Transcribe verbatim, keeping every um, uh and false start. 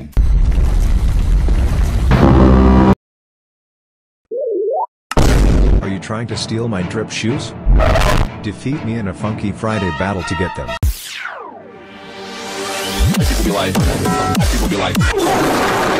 Are you trying to steal my drip shoes? Defeat me in a Funky Friday battle to get them. People be like, people be like.